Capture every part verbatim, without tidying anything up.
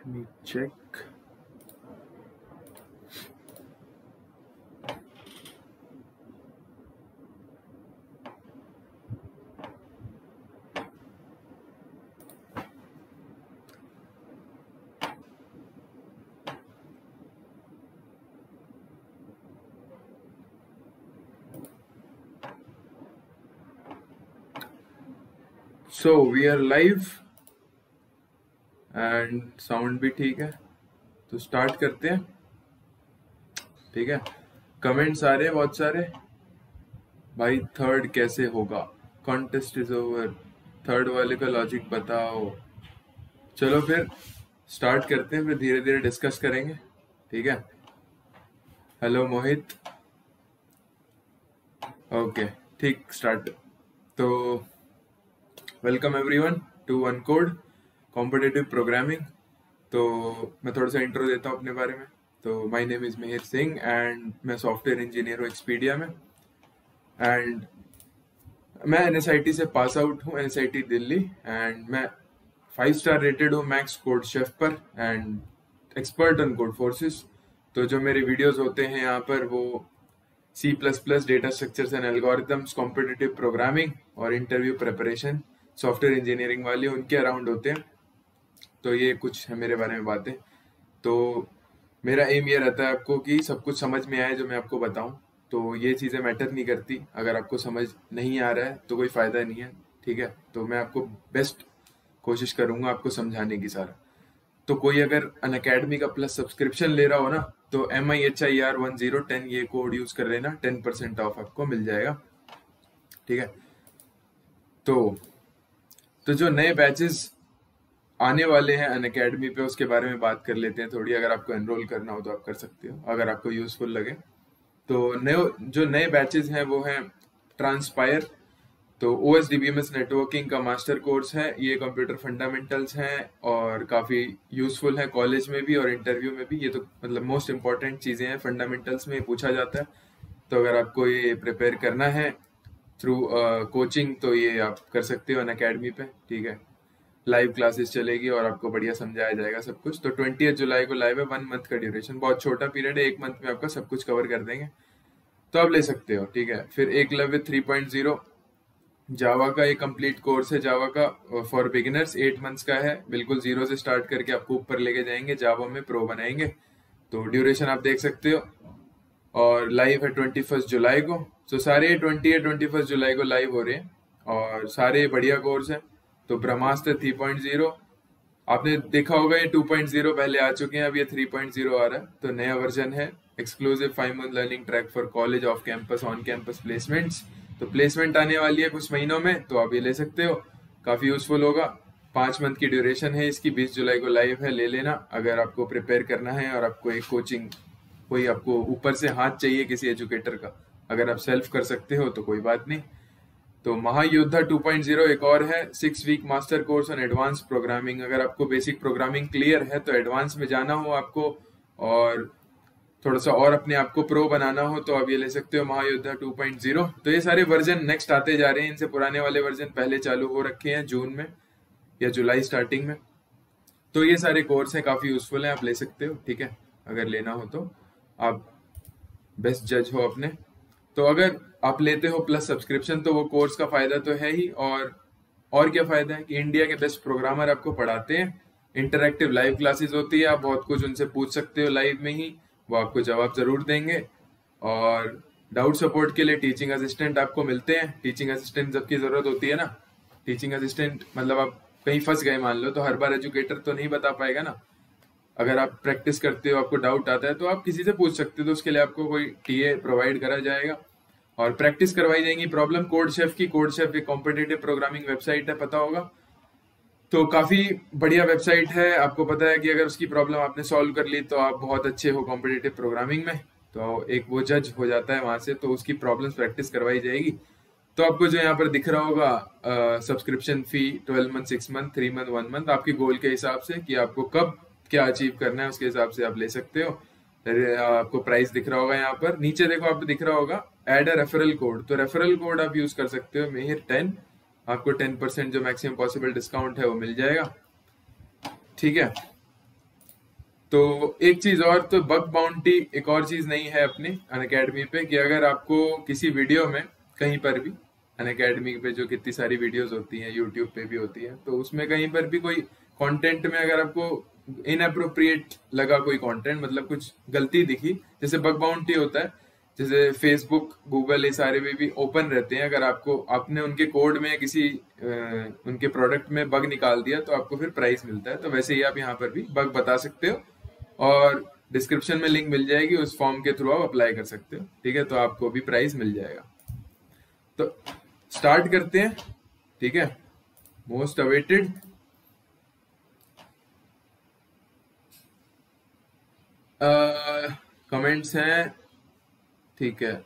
me check. So we are live and sound भी ठीक है, तो स्टार्ट करते हैं। ठीक है, कमेंट्स आ रहे हैं बहुत सारे। भाई थर्ड कैसे होगा, कॉन्टेस्ट इज ओवर, थर्ड वाले का लॉजिक बताओ। चलो फिर स्टार्ट करते हैं, फिर धीरे धीरे डिस्कस करेंगे। ठीक है, हेलो मोहित, ओके ठीक, स्टार्ट। तो welcome everyone to uncode competitive programming. तो मैं थोड़ा सा इंट्रो देता हूँ अपने बारे में। तो my name is Mihir Singh and मैं सॉफ्टवेयर इंजीनियर हूँ एक्सपीडिया में। एंड मैं एनएसआईटी से पास आउट हूँ, एनएसआईटी दिल्ली। एंड मैं फाइव स्टार रेटेड हूँ मैक्स कोड शेफ पर and expert on Codeforces. तो जो मेरे वीडियोस होते हैं यहाँ पर वो C plus plus, data structures and algorithms, competitive programming और इंटरव्यू प्रिपरेशन, सॉफ्टवेयर इंजीनियरिंग वाले, उनके अराउंड होते हैं। तो ये कुछ है मेरे बारे में बातें। तो मेरा एम ये रहता है आपको कि सब कुछ समझ में आए जो मैं आपको बताऊं। तो ये चीज़ें मैटर नहीं करती, अगर आपको समझ नहीं आ रहा है तो कोई फ़ायदा नहीं है। ठीक है, तो मैं आपको बेस्ट कोशिश करूंगा आपको समझाने की सारा। तो कोई अगर अनअकैडमी का प्लस सब्सक्रिप्शन ले रहा हो ना, तो M I H I R one zero ten ये कोड यूज़ कर लेना, टेन परसेंट ऑफ आपको मिल जाएगा। ठीक है, तो तो जो नए बैचेस आने वाले हैं अनअकैडमी पे, उसके बारे में बात कर लेते हैं थोड़ी। अगर आपको एनरोल करना हो तो आप कर सकते हो, अगर आपको यूजफुल लगे। तो नए जो नए बैचेस हैं वो हैं ट्रांसपायर। तो O S D B M S networking का मास्टर कोर्स है, ये कंप्यूटर फंडामेंटल्स हैं और काफ़ी यूजफुल है कॉलेज में भी और इंटरव्यू में भी। ये तो मतलब मोस्ट इंपॉर्टेंट चीज़ें हैं, फंडामेंटल्स में पूछा जाता है। तो अगर आपको ये प्रिपेयर करना है थ्रू कोचिंग तो ये आप कर सकते हो अनअकैडमी पे। ठीक है, लाइव क्लासेस चलेगी और आपको बढ़िया समझाया जाएगा सब कुछ। तो ट्वेंटी जुलाई को लाइव है, वन मंथ का ड्यूरेशन, बहुत छोटा पीरियड है, एक मंथ में आपका सब कुछ कवर कर देंगे, तो आप ले सकते हो। ठीक है, फिर Eklavya three point zero Java का एक कंप्लीट कोर्स है, जावा का फॉर बिगिनर्स, एट मंथ्स का है, बिल्कुल जीरो से स्टार्ट करके आपको ऊपर लेके जाएंगे, जावा में प्रो बनाएंगे। तो ड्यूरेशन आप देख सकते हो, और लाइव है ट्वेंटी फर्स्ट जुलाई को। तो सारे ट्वेंटी या ट्वेंटी फर्स्ट जुलाई को लाइव हो रहे हैं और सारे बढ़िया कोर्स है। तो ब्रह्मास्त्र थ्री पॉइंट ज़ीरो आपने देखा होगा, ये टू पॉइंट ज़ीरो पहले आ चुके हैं, अब ये थ्री पॉइंट ज़ीरो आ रहा है, तो नया वर्जन है। Exclusive five month learning track for college, off campus, on campus placements. तो प्लेसमेंट आने वाली है कुछ महीनों में, तो आप ये ले सकते हो, काफ़ी यूजफुल होगा। पाँच मंथ की ड्यूरेशन है इसकी, बीस जुलाई को लाइव है, ले लेना अगर आपको प्रिपेयर करना है और आपको एक कोचिंग, कोई आपको ऊपर से हाथ चाहिए किसी एजुकेटर का। अगर आप सेल्फ कर सकते हो तो कोई बात नहीं। तो महायोद्धा टू पॉइंट ज़ीरो एक और है, six week master course on advance programming. अगर आपको बेसिक प्रोग्रामिंग क्लियर है तो एडवांस में जाना हो आपको और थोड़ा सा और अपने आप को प्रो बनाना हो तो आप ये ले सकते हो महायोद्धा टू पॉइंट ज़ीरो। तो ये सारे वर्जन नेक्स्ट आते जा रहे हैं, इनसे पुराने वाले वर्जन पहले चालू हो रखे हैं जून में या जुलाई स्टार्टिंग में। तो ये सारे कोर्स हैं, काफ़ी यूजफुल हैं, आप ले सकते हो। ठीक है, अगर लेना हो तो आप बेस्ट जज हो अपने। तो अगर आप लेते हो प्लस सब्सक्रिप्शन तो वो कोर्स का फायदा तो है ही, और और क्या फायदा है कि इंडिया के बेस्ट प्रोग्रामर आपको पढ़ाते हैं, इंटरैक्टिव लाइव क्लासेस होती है, आप बहुत कुछ उनसे पूछ सकते हो लाइव में ही, वो आपको जवाब जरूर देंगे। और डाउट सपोर्ट के लिए टीचिंग असिस्टेंट आपको मिलते हैं। टीचिंग असिस्टेंट जबकि जरूरत होती है ना, टीचिंग असिस्टेंट मतलब आप कहीं फंस गए मान लो, तो हर बार एजुकेटर तो नहीं बता पाएगा ना। अगर आप प्रैक्टिस करते हो, आपको डाउट आता है, तो आप किसी से पूछ सकते हो, तो उसके लिए आपको कोई टीए प्रोवाइड करा जाएगा और प्रैक्टिस करवाई जाएंगी प्रॉब्लम कोड शेफ की। कोड शेफ एक कॉम्पिटिटिव प्रोग्रामिंग वेबसाइट है, पता होगा, तो काफ़ी बढ़िया वेबसाइट है। आपको पता है कि अगर उसकी प्रॉब्लम आपने सॉल्व कर ली तो आप बहुत अच्छे हो कॉम्पिटिटिव प्रोग्रामिंग में, तो एक वो जज हो जाता है वहाँ से, तो उसकी प्रॉब्लम्स प्रैक्टिस करवाई जाएगी। तो आपको जो यहाँ पर दिख रहा होगा subscription fee twelve month, six month, three month, one month, आपके गोल के हिसाब से कि आपको कब क्या अचीव करना है उसके हिसाब से आप ले सकते हो। आपको प्राइस दिख रहा होगा यहाँ पर, नीचे देखो आपको दिख रहा होगा एड अ रेफरल कोड, तो रेफरल कोड आप यूज कर सकते हो मिहिर टेन, आपको टेन परसेंट जो मैक्सिमम पॉसिबल डिस्काउंट है वो मिल जाएगा। ठीक है, तो एक चीज और, तो बग बाउंटी एक और चीज नहीं है अपनी अनअकैडमी पे, कि अगर आपको किसी वीडियो में कहीं पर भी, अनअकैडमी पे जो कितनी सारी वीडियोस होती हैं, यूट्यूब पे भी होती है, तो उसमें कहीं पर भी कोई कंटेंट में अगर आपको इनअप्रोप्रिएट लगा, कोई कंटेंट मतलब कुछ गलती दिखी, जैसे बग बाउंटी होता है, जैसे फेसबुक, गूगल, ये सारे भी, भी ओपन रहते हैं, अगर आपको आपने उनके कोड में किसी आ, उनके प्रोडक्ट में बग निकाल दिया तो आपको फिर प्राइस मिलता है। तो वैसे ही आप यहाँ पर भी बग बता सकते हो, और डिस्क्रिप्शन में लिंक मिल जाएगी, उस फॉर्म के थ्रू आप अप्लाई कर सकते हो, ठीक है, तो आपको भी प्राइस मिल जाएगा। तो स्टार्ट करते हैं, ठीक है, मोस्ट अवेटेड। कमेंट्स हैं, ठीक है,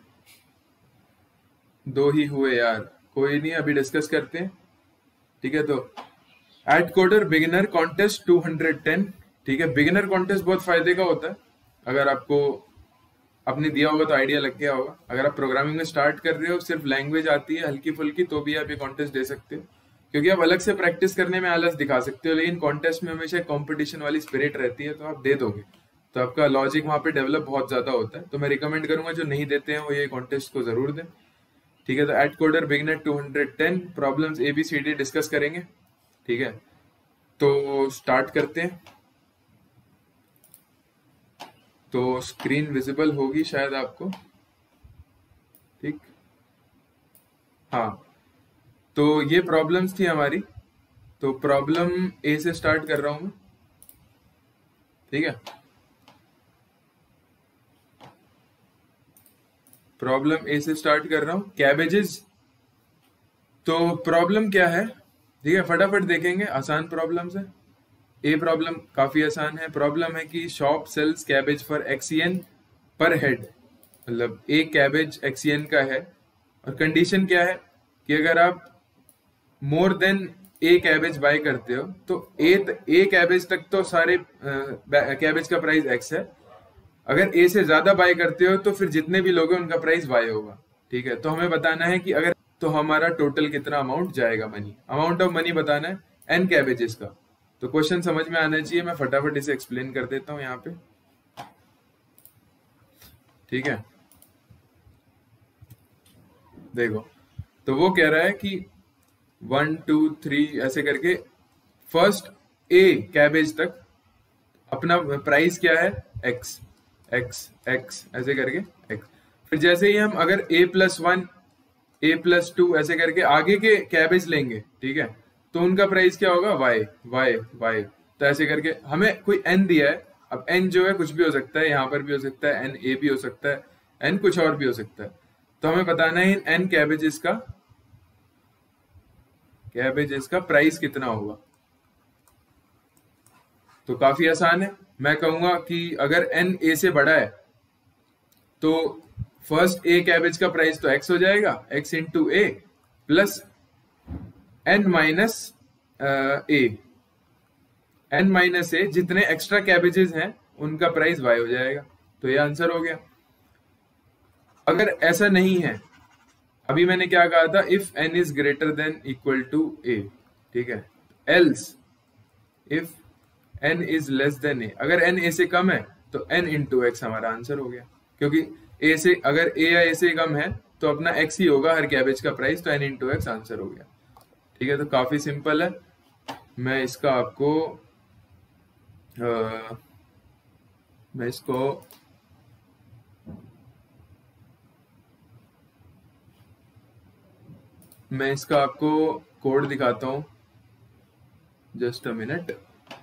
दो ही हुए यार, कोई नहीं, अभी डिस्कस करते हैं, ठीक है। तो AtCoder beginner contest two hundred ten, ठीक है। बिगिनर कॉन्टेस्ट बहुत फायदे का होता है, अगर आपको आपने दिया होगा तो आइडिया लग गया होगा। अगर आप प्रोग्रामिंग में स्टार्ट कर रहे हो, सिर्फ लैंग्वेज आती है हल्की फुल्की, तो भी आप ये कॉन्टेस्ट दे सकते हो, क्योंकि आप अलग से प्रैक्टिस करने में आलस दिखा सकते हो, लेकिन कॉन्टेस्ट में हमेशा कंपटीशन वाली स्पिरिट रहती है, तो आप दे दोगे तो आपका लॉजिक वहां पे डेवलप बहुत ज्यादा होता है। तो मैं रिकमेंड करूंगा जो नहीं देते हैं वो ये कॉन्टेस्ट को जरूर दें, ठीक है। तो AtCoder beginner two hundred ten, problems A B C D discuss करेंगे, ठीक है। तो स्टार्ट करते हैं। तो स्क्रीन विजिबल होगी शायद आपको, ठीक, हाँ। तो ये प्रॉब्लम्स थी हमारी, तो प्रॉब्लम ए से स्टार्ट कर रहा हूं मैं, ठीक है। प्रॉब्लम ए से स्टार्ट कर रहा हूं, कैबेजेस। तो प्रॉब्लम क्या है, ठीक है, फटाफट देखेंगे, आसान प्रॉब्लम्स है। ए प्रॉब्लम काफी आसान है। प्रॉब्लम है कि shop sells cabbage for x yen per head, मतलब एक कैबेज एक्सीएन का है, और कंडीशन क्या है कि अगर आप more than a cabbage buy करते हो तो ए ए कैबेज तक तो सारे कैबेज का प्राइस एक्स है, अगर ए से ज्यादा बाय करते हो तो फिर जितने भी लोग हैं उनका प्राइस वाई होगा, ठीक है। तो हमें बताना है कि अगर, तो हमारा टोटल कितना अमाउंट जाएगा, मनी, अमाउंट ऑफ मनी बताना है एन कैबेजेस का। तो क्वेश्चन समझ में आना चाहिए, मैं फटाफट इसे एक्सप्लेन कर देता हूं यहाँ पे, ठीक है। देखो, तो वो कह रहा है कि वन टू थ्री ऐसे करके फर्स्ट ए कैबेज तक अपना प्राइस क्या है, एक्स एक्स एक्स ऐसे करके एक्स। फिर जैसे ही हम अगर A plus one, A plus two ऐसे करके आगे के कैबेज लेंगे, ठीक है, तो उनका प्राइस क्या होगा, वाई वाई वाई। तो ऐसे करके हमें कोई एन दिया है, अब एन जो है कुछ भी हो सकता है, यहाँ पर भी हो सकता है, एन ए भी हो सकता है, एन कुछ और भी हो सकता है। तो हमें बताना है इन एन कैबेजेस का, कैबेजेस का प्राइस कितना होगा। तो काफी आसान है, मैं कहूंगा कि अगर एन ए से बड़ा है तो फर्स्ट ए कैबेज का प्राइस तो एक्स हो जाएगा, X into A plus N minus A, N minus A, जितने एक्स्ट्रा कैबेजेस हैं उनका प्राइस वाई हो जाएगा। तो ये आंसर हो गया। अगर ऐसा नहीं है, अभी मैंने क्या कहा था, if N is greater than equal to A, ठीक है, else if N is less than A, अगर एन ए से कम है तो एन इंटू एक्स हमारा आंसर हो गया, क्योंकि ए से, अगर ए या ए से कम है तो अपना एक्स ही होगा हर कैबेज का प्राइस, तो एन इंटू एक्स आंसर हो गया, ठीक है। तो काफी सिंपल है। मैं इसका आपको आ, मैं इसको मैं इसका आपको कोड दिखाता हूं, जस्ट अ मिनट।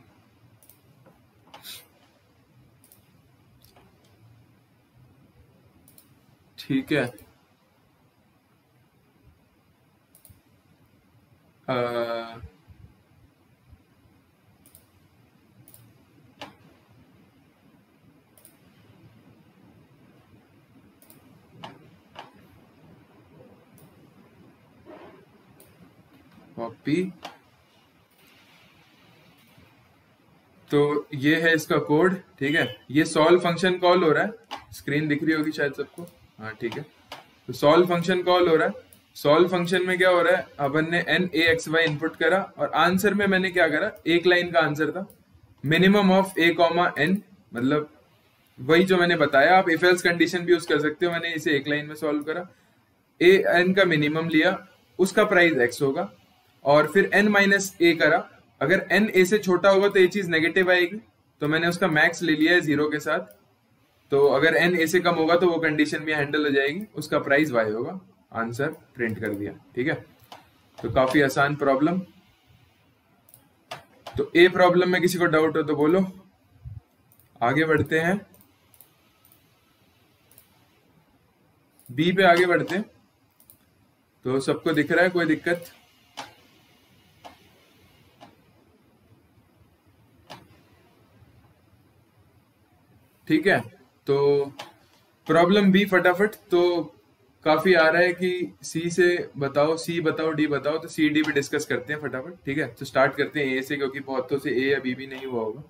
ठीक है, आ, कॉपी। तो ये है इसका कोड, ठीक है। ये सॉल्व फंक्शन कॉल हो रहा है, स्क्रीन दिख रही होगी शायद सबको, हाँ ठीक है। तो सॉल्व फंक्शन कॉल हो रहा है। सॉल्व फंक्शन में क्या हो रहा है, अपन ने N A X Y input करा, और आंसर में मैंने क्या करा, एक लाइन का आंसर था, minimum of A comma N मतलब वही जो मैंने बताया, आप इफ एल्स कंडीशन भी यूज कर सकते हो। मैंने इसे एक लाइन में सॉल्व करा, ए एन का मिनिमम लिया, उसका प्राइस एक्स होगा, और फिर एन माइनस ए करा। अगर एन ए से छोटा होगा तो ये चीज नेगेटिव आएगी, तो मैंने उसका मैक्स ले लिया है जीरो के साथ। तो अगर एन ए से कम होगा तो वो कंडीशन भी हैंडल हो जाएगी, उसका प्राइस वाई होगा। आंसर प्रिंट कर दिया। ठीक है, तो काफी आसान प्रॉब्लम। तो ए प्रॉब्लम में किसी को डाउट हो तो बोलो, आगे बढ़ते हैं। बी पे आगे बढ़ते हैं। तो सबको दिख रहा है, कोई दिक्कत? ठीक है, तो प्रॉब्लम बी फटाफट। तो काफी आ रहा है कि सी से बताओ, सी बताओ, डी बताओ, तो सी डी भी डिस्कस करते हैं फटाफट। ठीक है, तो स्टार्ट करते हैं ए से, क्योंकि बहुतों से ए या बी भी नहीं हुआ होगा।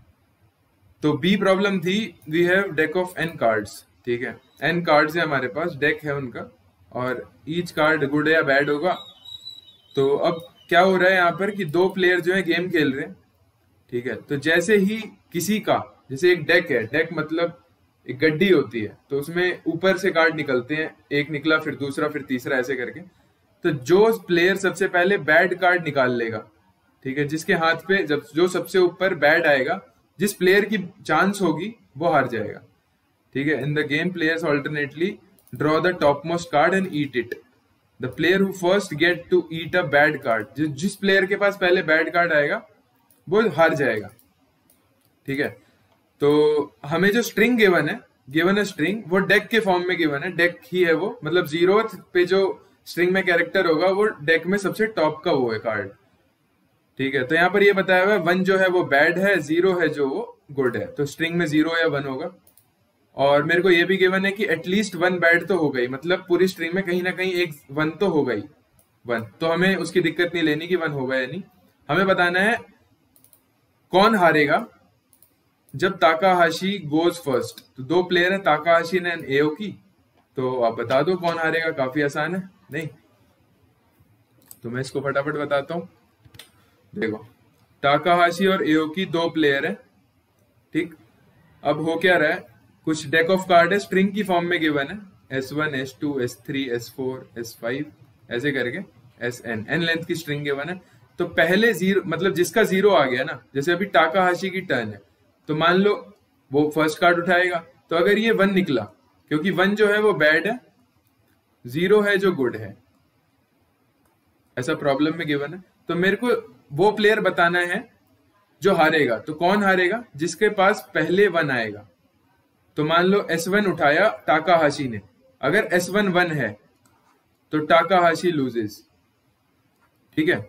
तो बी प्रॉब्लम थी, we have deck of N cards. ठीक है, एन कार्ड्स है हमारे पास, डेक है उनका, और ईच कार्ड गुड या बैड होगा। तो अब क्या हो रहा है यहाँ पर कि दो प्लेयर जो है गेम खेल रहे हैं। ठीक है, तो जैसे ही किसी का, जैसे एक डेक है, डेक मतलब एक गड्डी होती है, तो उसमें ऊपर से कार्ड निकलते हैं, एक निकला फिर दूसरा फिर तीसरा ऐसे करके। तो जो प्लेयर सबसे पहले बैड कार्ड निकाल लेगा, ठीक है, जिसके हाथ पे जब जो सबसे ऊपर बैड आएगा, जिस प्लेयर की चांस होगी वो हार जाएगा। ठीक है, in the game players alternately draw the top most card and eat it. The player who first get to eat a bad card, जिस प्लेयर के पास पहले बैड कार्ड आएगा वो हार जाएगा। ठीक है, तो हमें जो स्ट्रिंग गिवन है, गिवन है स्ट्रिंग, वो डेक के फॉर्म में गिवन है। डेक ही है वो, मतलब जीरो पे जो स्ट्रिंग में कैरेक्टर होगा वो डेक में सबसे टॉप का वो है कार्ड। ठीक है, तो यहाँ पर ये बताया हुआ है वन जो है वो बैड है, जीरो है जो वो गुड है। तो स्ट्रिंग में जीरो या वन होगा। और मेरे को ये भी गिवन है कि एटलीस्ट वन बैड तो हो गई, मतलब पूरी स्ट्रिंग में कहीं ना कहीं एक वन तो हो गई, वन। तो हमें उसकी दिक्कत नहीं लेनी कि वन होगा या नहीं, हमें बताना है कौन हारेगा जब ताकाहाशी गोज फर्स्ट। तो दो प्लेयर है, ताकाहाशी ने एओकी। तो आप बता दो कौन हारेगा, काफी आसान है नहीं? तो मैं इसको फटाफट बताता हूं। देखो, ताकाहाशी और एओकी दो प्लेयर है। ठीक, अब हो क्या रहा है, कुछ डेक ऑफ कार्ड है, स्ट्रिंग की फॉर्म में गिवन है, S one, S two, S three, S four, S five, ऐसे करके एस एन, एन लेंथ की स्ट्रिंग गिवन है। तो पहले जीरो, मतलब जिसका जीरो आ गया ना, जैसे अभी ताकाहाशी की टर्न है, तो मान लो वो फर्स्ट कार्ड उठाएगा। तो अगर ये वन निकला, क्योंकि वन जो है वो बैड है, जीरो है जो गुड है, ऐसा प्रॉब्लम में गिवन है। तो मेरे को वो प्लेयर बताना है जो हारेगा। तो कौन हारेगा? जिसके पास पहले वन आएगा। तो मान लो एस वन उठाया ताकाहाशी ने, अगर एस वन वन है तो ताकाहाशी लूजेस। ठीक है,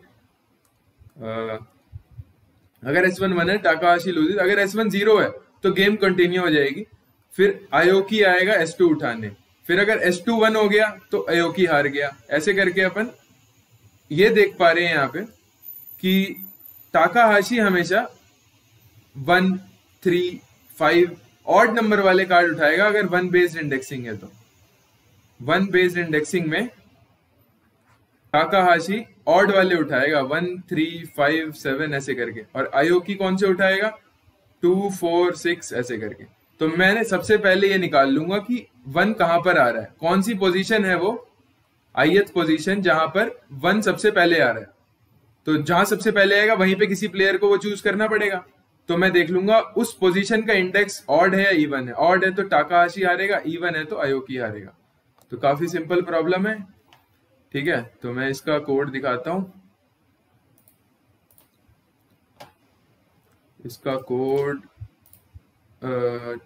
आ, अगर एस वन वन है ताकाहाशी लूजेस, अगर एस वन जीरो है तो गेम कंटिन्यू हो जाएगी। फिर आयोकी आएगा एस टू उठाने, फिर अगर एस टू वन हो गया तो आयोकी हार गया। ऐसे करके अपन ये देख पा रहे हैं यहाँ पे कि ताकाहाशी हमेशा one, three, five odd number वाले कार्ड उठाएगा अगर वन बेस्ड इंडेक्सिंग है। तो वन बेस्ड इंडेक्सिंग में ताकाहाशी ऑड वाले उठाएगा, वन, थ्री, फाइव, सेवन ऐसे करके। और आयोकी कौन से उठाएगा? टू, फोर, सिक्स ऐसे करके। तो मैंने सबसे पहले ये निकाल लूंगा कि वन कहां पर आ रहा है, कौन सी पोजीशन है वो, आईएथ पोजीशन जहां पर वन सबसे पहले आ रहा है। तो जहां सबसे पहले आएगा वहीं पे किसी प्लेयर को वो चूज करना पड़ेगा। तो मैं देख लूंगा उस पोजीशन का इंडेक्स ऑड है या इवन है। ऑड है तो ताकाहाशी हारेगा, इवन है तो आयोकी हारेगा। तो काफी सिंपल प्रॉब्लम है। ठीक है, तो मैं इसका कोड दिखाता हूं। इसका कोड आ,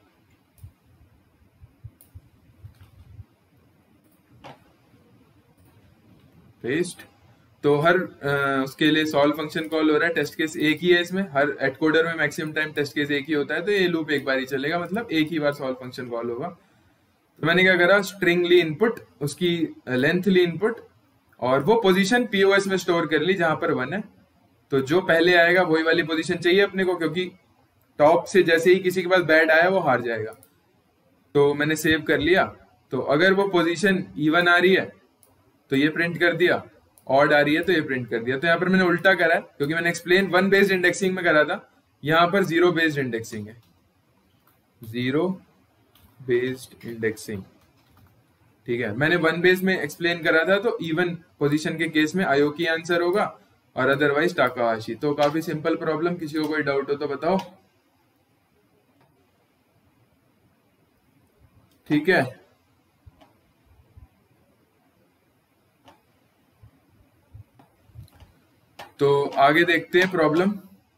पेस्ट। तो हर आ, उसके लिए सॉल्व फंक्शन कॉल हो रहा है, टेस्ट केस एक ही है इसमें। हर एटकोडर में मैक्सिमम टाइम टेस्ट केस एक ही होता है, तो ये लूप एक बार ही चलेगा, मतलब एक ही बार सॉल्व फंक्शन कॉल होगा। तो मैंने क्या करा, स्ट्रिंग ली इनपुट, उसकी लेंथ ली इनपुट, और वो पोजीशन पीओएस में स्टोर कर ली जहां पर वन है। तो जो पहले आएगा वही वाली पोजीशन चाहिए अपने को, क्योंकि टॉप से जैसे ही किसी के पास बैड आया वो हार जाएगा। तो मैंने सेव कर लिया। तो अगर वो पोजीशन इवन आ रही है तो ये प्रिंट कर दिया, ऑड आ रही है तो ये प्रिंट कर दिया। तो यहाँ पर मैंने उल्टा करा है, क्योंकि मैंने एक्सप्लेन वन बेस्ड इंडेक्सिंग में करा था, यहाँ पर जीरो बेस्ड इंडेक्सिंग है। Zero based indexing. ठीक है, मैंने वन बेस में एक्सप्लेन करा था, तो इवन पोजीशन के केस में आयोकी आंसर होगा और अदरवाइज टाकाहाशी। तो काफी सिंपल प्रॉब्लम, किसी को कोई डाउट हो तो बताओ। ठीक है, तो आगे देखते हैं problem.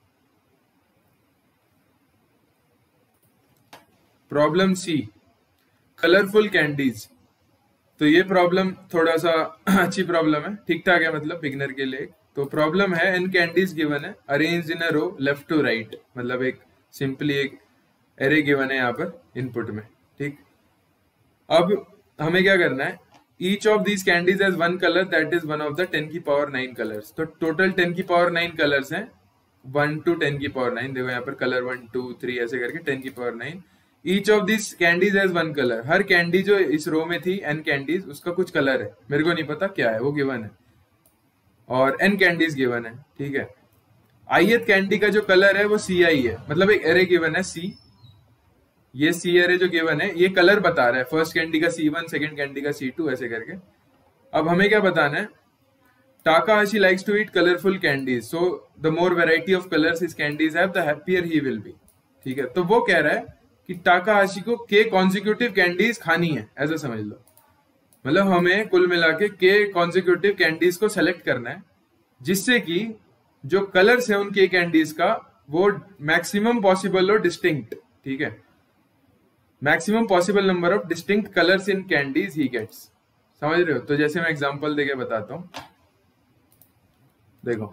Problem C, colourful candies. तो ये प्रॉब्लम थोड़ा सा अच्छी प्रॉब्लम है, ठीक ठाक है, मतलब बिगिनर के लिए। तो प्रॉब्लम है, एन कैंडीज गिवन है, arrange in a row left to right, मतलब एक सिंपली एक एरे गिवन है यहाँ पर इनपुट में। ठीक, अब हमें क्या करना है, each of these candies has one colour that is one of the ten की पावर नाइन कलर्स। तो टोटल टेन की पावर नाइन कलर्स हैं, वन टू टेन की पावर नाइन। देखो यहाँ पर कलर वन टू थ्री ऐसे करके टेन की power nine. Each of this candies has one colour. हर कैंडी जो इस रो में थी एन कैंडीज, उसका कुछ कलर है, मेरे को नहीं पता क्या है, वो गिवन है, और एन कैंडीज गिवन है। ठीक है, आईएथ कैंडी का जो कलर है वो सी आई है, मतलब एक एरे गिवन है सी, ये सी एरे जो गिवन है ये कलर बता रहा है, फर्स्ट कैंडी का सी वन, सेकेंड कैंडी का सी टू, ऐसे करके। अब हमें क्या बताना है, Takahashi likes to eat colourful candies, so the more variety of colours his candies have the happier he will be. ठीक है, तो वो कह रहा है कि टाकाहाशी को के कॉन्सिक्यूटिव कैंडीज खानी है, ऐसा समझ लो। मतलब हमें कुल मिला के के कॉन्सिक्यूटिव कैंडीज को सेलेक्ट करना है, जिससे कि जो कलर्स है उन के कैंडीज का वो मैक्सिमम पॉसिबल हो डिस्टिंक्ट। ठीक है, maximum possible number of distinct colours in candies he gets. समझ रहे हो? तो जैसे मैं एग्जांपल देके बताता हूं, देखो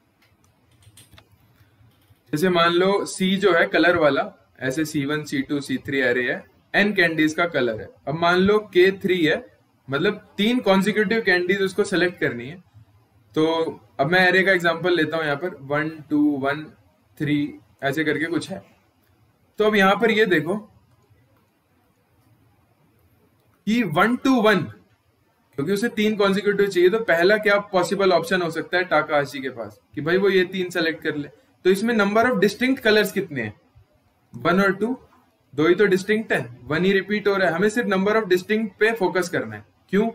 जैसे मान लो सी जो है कलर वाला, ऐसे C one C two C three array है, एन कैंडीज का कलर है। अब मान लो के थ्री है, मतलब तीन कॉन्सिक्यूटिव कैंडीज उसको सेलेक्ट करनी है। तो अब मैं एरे का एग्जांपल लेता हूं, यहाँ पर वन टू वन थ्री ऐसे करके कुछ है। तो अब यहां पर ये देखो कि वन टू वन, क्योंकि उसे तीन कॉन्सिक्यूटिव चाहिए, तो पहला क्या पॉसिबल ऑप्शन हो सकता है टाकाहाशी के पास कि भाई वो ये तीन सेलेक्ट कर ले। तो इसमें नंबर ऑफ डिस्टिंक्ट कलर्स कितने हैं, वन और टू, दो ही तो डिस्टिंक्ट है, वन ही रिपीट हो रहा है। हमें सिर्फ नंबर ऑफ डिस्टिंक्ट पे फोकस करना है। क्यों?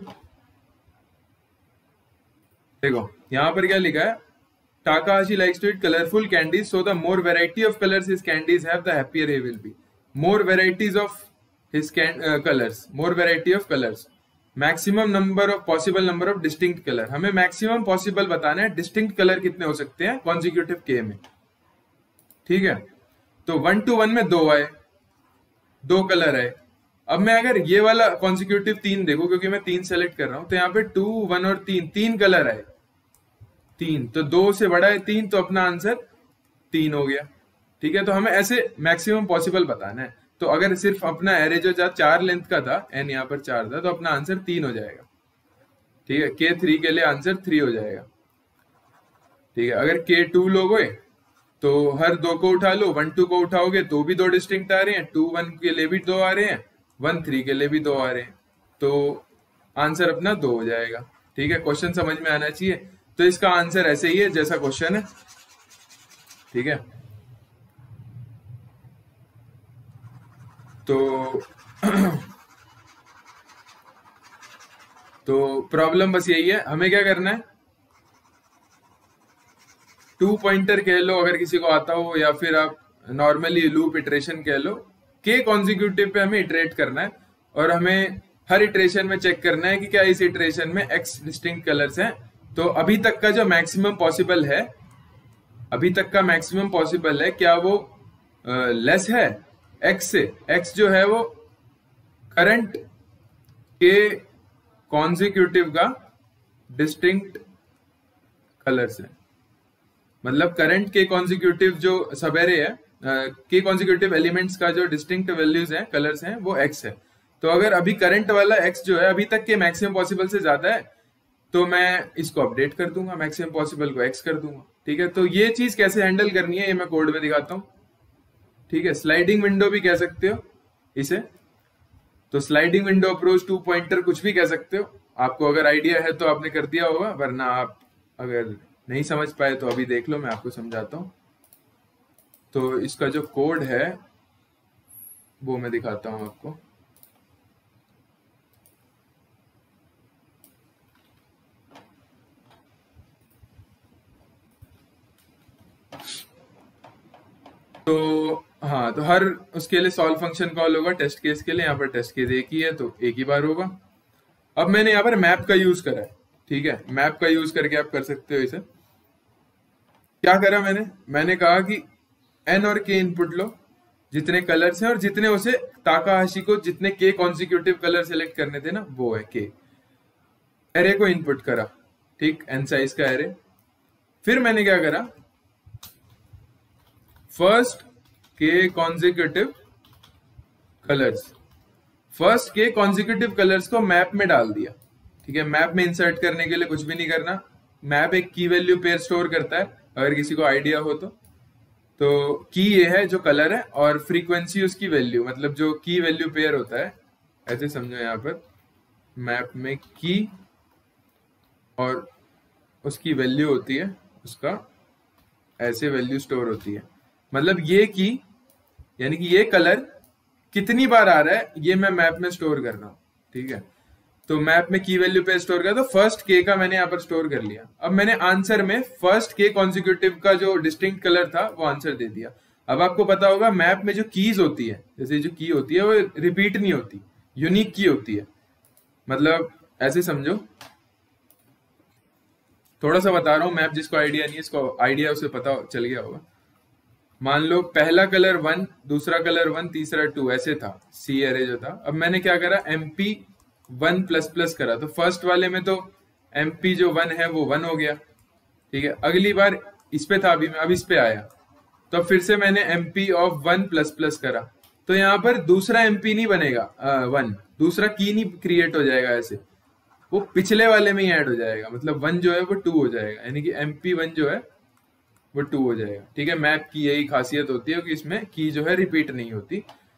देखो यहां पर क्या लिखा है, Takahashi likes to eat colourful candies, so the more variety of colours his candies have the happier he will be. More varieties of his colours, more variety of colours, maximum number of possible number of distinct colour. हमें maximum possible बताना है, distinct colour कितने हो सकते हैं consecutive के में। ठीक है, तो वन टू वन में दो आए, दो कलर आए। अब मैं अगर ये वाला कॉन्सिक्यूटिव तीन देखो, क्योंकि मैं तीन सेलेक्ट कर रहा हूं, तो यहाँ पे टू वन और तीन, तीन कलर आए, तीन, तो दो से बड़ा है तीन, तो अपना आंसर तीन हो गया। ठीक है, तो हमें ऐसे मैक्सिमम पॉसिबल बताना है। तो अगर सिर्फ अपना एरे जो चार लेंथ का था, एन यहाँ पर चार था, तो अपना आंसर तीन हो जाएगा। ठीक है, के थ्री के लिए आंसर थ्री हो जाएगा। ठीक है, अगर के टू लोगे तो हर दो को उठा लो, वन टू को उठाओगे तो भी दो डिस्टिंक्ट आ रहे हैं, टू वन के लिए भी दो आ रहे हैं, वन थ्री के लिए भी दो आ रहे हैं, तो आंसर अपना दो हो जाएगा। ठीक है, क्वेश्चन समझ में आना चाहिए। तो इसका आंसर ऐसे ही है जैसा क्वेश्चन है। ठीक है, तो तो प्रॉब्लम बस यही है, हमें क्या करना है, टू पॉइंटर कह लो अगर किसी को आता हो, या फिर आप नॉर्मली लूप इटरेशन कह लो, के कॉन्सिक्यूटिव पे हमें इटरेट करना है, और हमें हर इटरेशन में चेक करना है कि क्या इस इटरेशन में एक्स डिस्टिंक्ट कलर्स हैं। तो अभी तक का जो मैक्सिमम पॉसिबल है, अभी तक का मैक्सिमम पॉसिबल है, क्या वो लेस है एक्स से? एक्स जो है वो करंट के कॉन्सिक्यूटिव का डिस्टिंक्ट कलर्स है, मतलब करंट के कॉन्सिक्यूटिव जो सबेरे है, के कॉन्सिक्यूटिव एलिमेंट्स का जो डिस्टिंक्ट वैल्यूज हैं, कलर्स हैं, वो एक्स है। तो अगर अभी करंट वाला एक्स जो है अभी तक के मैक्सिमम पॉसिबल से ज्यादा है, तो मैं इसको अपडेट कर दूंगा, मैक्सिमम पॉसिबल को एक्स कर दूंगा। ठीक है, तो ये चीज कैसे हैंडल करनी है ये मैं कोड में दिखाता हूँ। ठीक है, स्लाइडिंग विंडो भी कह सकते हो इसे, तो sliding window approach, two pointer, कुछ भी कह सकते हो। आपको अगर आइडिया है तो आपने कर दिया होगा, वरना आप अगर नहीं समझ पाए तो अभी देख लो, मैं आपको समझाता हूं। तो इसका जो कोड है वो मैं दिखाता हूं आपको। तो हाँ, तो हर उसके लिए सॉल्व फंक्शन कॉल होगा टेस्ट केस के लिए। यहाँ पर टेस्ट केस एक ही है तो एक ही बार होगा। अब मैंने यहाँ पर मैप का यूज करा है, ठीक है। मैप का यूज करके आप कर सकते हो इसे। क्या करा मैंने मैंने कहा कि एन और के इनपुट लो, जितने कलर्स हैं और जितने उसे ताकाहाशी को जितने के कॉन्सिक्यूटिव कलर सेलेक्ट करने थे ना, वो है के। एरे को इनपुट करा, ठीक, एन साइज का एरे। फिर मैंने क्या करा, फर्स्ट के कॉन्सिक्यूटिव कलर्स फर्स्ट के कॉन्सिक्यूटिव कलर्स को मैप में डाल दिया, ठीक है। मैप में इंसर्ट करने के लिए कुछ भी नहीं करना। मैप एक की वैल्यू पेयर स्टोर करता है, अगर किसी को आइडिया हो तो। तो की ये है जो कलर है, और फ्रीक्वेंसी उसकी वैल्यू, मतलब जो की वैल्यू पेयर होता है, ऐसे समझो। यहाँ पर मैप में की और उसकी वैल्यू होती है, उसका ऐसे वैल्यू स्टोर होती है। मतलब ये की यानी कि ये कलर कितनी बार आ रहा है, ये मैं मैप में स्टोर कर रहा हूं, ठीक है। तो मैप में की वैल्यू पे स्टोर कर, तो फर्स्ट के का मैंने यहाँ पर स्टोर कर लिया। अब मैंने आंसर में फर्स्ट के कॉन्सिक्यूटिव का जो डिस्टिंक्ट कलर था वो आंसर दे दिया। अब आपको पता होगा मैप में जो कीज होती है, जैसे जो की होती है वो रिपीट नहीं होती, यूनिक की होती है। मतलब ऐसे समझो, थोड़ा सा बता रहा हूँ, मैप जिसको आइडिया नहीं है, इसको आइडिया उसे पता चल गया होगा। मान लो पहला कलर वन, दूसरा कलर वन, तीसरा टू, ऐसे था सी एरे जो था। अब मैंने क्या करा, एमपी वन प्लस प्लस करा, तो फर्स्ट वाले में तो एमपी जो वन है वो वन हो गया, ठीक है। अगली बार इस पे था, अभी मैं अब इस पे आया, तो फिर से मैंने MP of one plus plus करा, तो यहाँ पर दूसरा एमपी नहीं बनेगा, वन दूसरा की नहीं क्रिएट हो जाएगा, ऐसे वो पिछले वाले में ही ऐड हो जाएगा। मतलब वन जो है वो टू हो जाएगा, यानी कि एमपी वन जो है वो टू हो जाएगा, ठीक है। मैप की यही खासियत होती है कि इसमें की जो है रिपीट नहीं होती।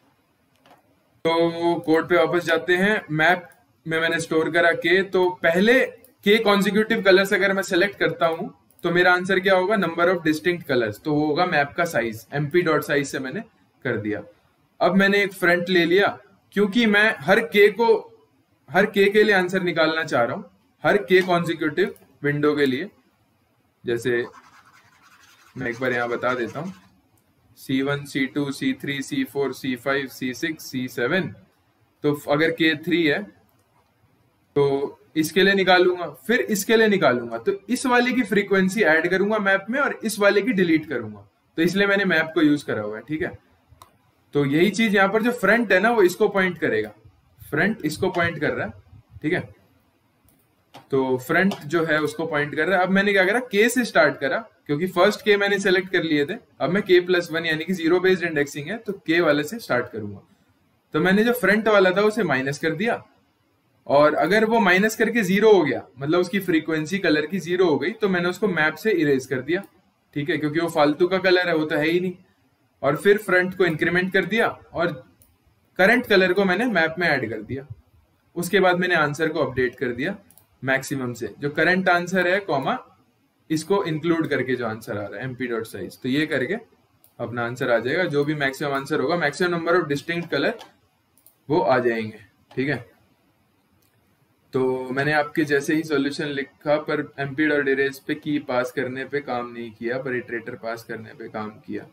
तो कोड पे वापस जाते हैं। मैप में मैंने स्टोर करा के, तो पहले के कॉन्सिक्यूटिव कलर्स अगर मैं सेलेक्ट करता हूं तो मेरा आंसर क्या होगा, नंबर ऑफ डिस्टिंक्ट कलर्स, तो वो होगा मैप का साइज। एमपी डॉट साइज से मैंने कर दिया। अब मैंने एक फ्रंट ले लिया, क्योंकि मैं हर के को हर के के लिए आंसर निकालना चाह रहा हूं, हर के कॉन्सिक्यूटिव विंडो के लिए। जैसे मैं एक बार यहां बता देता हूं, C one, C two, C three, C four, C five, C six, C seven. तो अगर के थ्री है तो इसके लिए निकालूंगा, फिर इसके लिए निकालूंगा, तो इस वाले की फ्रीक्वेंसी ऐड करूंगा मैप में और इस वाले की डिलीट करूंगा। तो इसलिए मैंने मैप को यूज करा हुआ है, ठीक है। तो यही चीज यहाँ पर जो फ्रंट है ना, वो इसको पॉइंट करेगा, फ्रंट इसको पॉइंट कर रहा है, ठीक है। तो फ्रंट जो है उसको पॉइंट कर रहा है। अब मैंने क्या करा, के से स्टार्ट करा, क्योंकि फर्स्ट के मैंने सेलेक्ट कर लिए थे। अब मैं के प्लस वन यानी कि जीरो बेस्ड इंडेक्सिंग है, तो के वाले से स्टार्ट करूंगा। तो मैंने जो फ्रंट वाला था उसे माइनस कर दिया, और अगर वो माइनस करके जीरो हो गया, मतलब उसकी फ्रीक्वेंसी कलर की जीरो हो गई, तो मैंने उसको मैप से इरेज कर दिया, ठीक है, क्योंकि वो फालतू का कलर है, वो तो है ही नहीं। और फिर फ्रंट को इंक्रीमेंट कर दिया और करंट कलर को मैंने मैप में ऐड कर दिया। उसके बाद मैंने आंसर को अपडेट कर दिया मैक्सिमम से, जो करंट आंसर है कॉमा इसको इंक्लूड करके जो आंसर आ रहा है एमपी डॉट साइज, तो ये करके अपना आंसर आ जाएगा। जो भी मैक्सिमम आंसर होगा, maximum number of distinct colour, वो आ जाएंगे, ठीक है। तो मैंने आपके जैसे ही सॉल्यूशन लिखा, पर एमपी डॉट इरेज पे की पास करने पे काम नहीं किया, पर इटरेटर पास करने पे काम किया।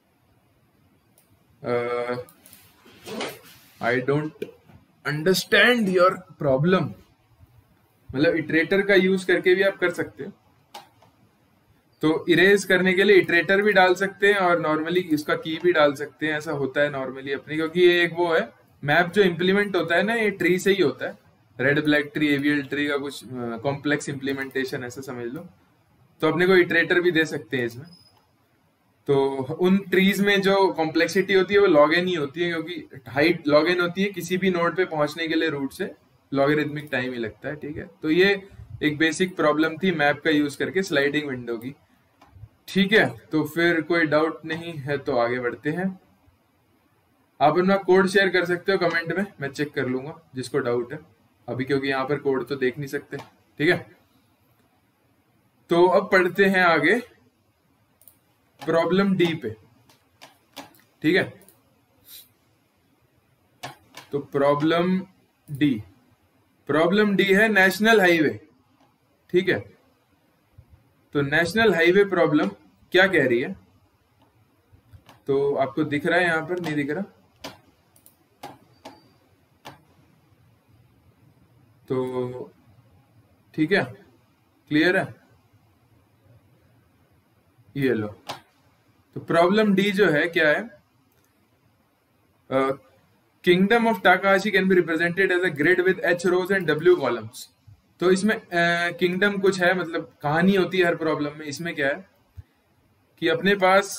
I don't understand your problem. मतलब इटरेटर का यूज करके भी आप कर सकते हो। तो इरेज करने के लिए इटरेटर भी डाल सकते हैं और नॉर्मली इसका की भी डाल सकते हैं, ऐसा होता है नॉर्मली अपने, क्योंकि ये एक वो है मैप जो इम्प्लीमेंट होता है ना, ये ट्री से ही होता है, red black tree, AVL tree का कुछ कॉम्प्लेक्स इम्प्लीमेंटेशन ऐसा समझ लो। तो अपने को इटरेटर भी दे सकते हैं इसमें। तो उन ट्रीज में जो कॉम्प्लेक्सिटी होती है वो लॉग एन ही होती है, क्योंकि हाइट लॉग एन होती है, किसी भी नोड पे पहुंचने के लिए रूट से लॉगरिथमिक टाइम ही लगता है, ठीक है। तो ये एक बेसिक प्रॉब्लम थी मैप का यूज करके स्लाइडिंग विंडो की, ठीक है। तो फिर कोई डाउट नहीं है तो आगे बढ़ते हैं। आप अपना कोड शेयर कर सकते हो कमेंट में, मैं चेक कर लूंगा जिसको डाउट है अभी, क्योंकि यहाँ पर कोड तो देख नहीं सकते, ठीक है। तो अब पढ़ते हैं आगे प्रॉब्लम डी पे, ठीक है। तो प्रॉब्लम डी, प्रॉब्लम डी है नेशनल हाईवे, ठीक है। तो नेशनल हाईवे प्रॉब्लम क्या कह रही है, तो आपको दिख रहा है यहां पर, नहीं दिख रहा? तो ठीक है, क्लियर है, ये लो। तो प्रॉब्लम डी जो है क्या है, kingdom of Takahashi can be represented as a grid with H rows and W columns. तो इसमें किंगडम uh, कुछ है, मतलब कहानी होती है हर प्रॉब्लम में। इसमें क्या है कि अपने पास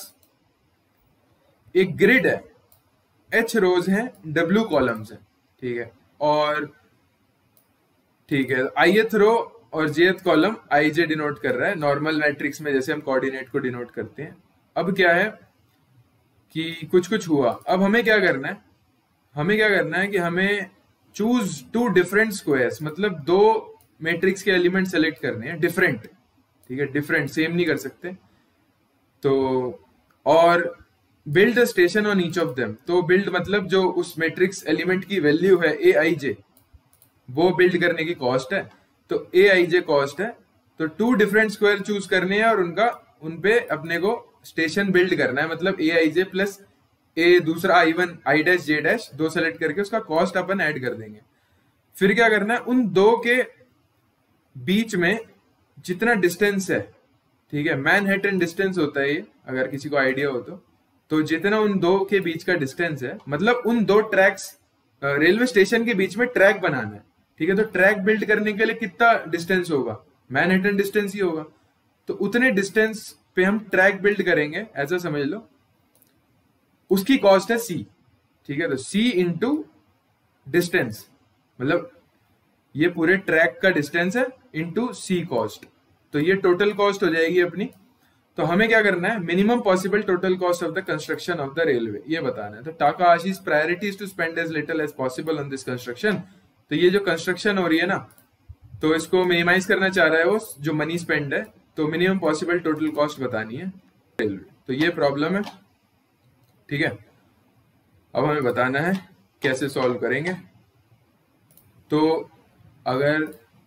एक ग्रिड है, एच रोज है, डब्ल्यू कॉलम्स है, ठीक है, और ठीक है आईएथ रो और जेथ कॉलम आई जे डिनोट कर रहा है नॉर्मल मैट्रिक्स में, जैसे हम कोऑर्डिनेट को डिनोट करते हैं। अब क्या है कि कुछ कुछ हुआ, अब हमें क्या करना है, हमें क्या करना है कि हमें चूज टू डिफरेंट स्क्वायर्स, मतलब दो मैट्रिक्स के एलिमेंट सेलेक्ट करने हैं डिफरेंट, ठीक है, डिफरेंट, सेम नहीं कर सकते। तो और build a station on each of them. तो बिल्ड मतलब जो उस मैट्रिक्स एलिमेंट की वैल्यू है ए आई जे, वो बिल्ड करने की कॉस्ट है, तो ए आई जे कॉस्ट है। तो टू डिफरेंट स्क्वायर चूज करने हैं और उनका उनपे अपने को स्टेशन बिल्ड करना है, मतलब ए आई जे प्लस ए दूसरा I one I dash J dash, दो सेलेक्ट करके उसका कॉस्ट अपन ऐड कर देंगे। फिर क्या करना है, उन दो के बीच में जितना डिस्टेंस है, ठीक है, मैनहट्टन डिस्टेंस होता है ये, अगर किसी को आइडिया हो तो तो जितना उन दो के बीच का डिस्टेंस है, मतलब उन दो ट्रैक्स, रेलवे स्टेशन के बीच में ट्रैक बनाना है, ठीक है। तो ट्रैक बिल्ड करने के लिए कितना डिस्टेंस होगा, मैनहट्टन डिस्टेंस ही होगा। तो उतने डिस्टेंस पे हम ट्रैक बिल्ड करेंगे, ऐसा समझ लो। उसकी कॉस्ट है सी, ठीक है। तो सी इंटू डिस्टेंस, मतलब ये पूरे ट्रैक का डिस्टेंस है इंटू सी कॉस्ट, तो ये टोटल कॉस्ट हो जाएगी अपनी। तो हमें क्या करना है, minimum possible total cost of the construction of the railway, ये बताना है। तो Takahashi's priority is to spend as little as possible on this construction. तो ये जो कंस्ट्रक्शन हो रही है ना, तो इसको मिनिमाइज करना चाह रहा है वो, जो मनी स्पेंड है। तो मिनिमम पॉसिबल टोटल कॉस्ट बतानी है रेलवे। तो ये प्रॉब्लम है, ठीक है। अब हमें बताना है कैसे सॉल्व करेंगे। तो अगर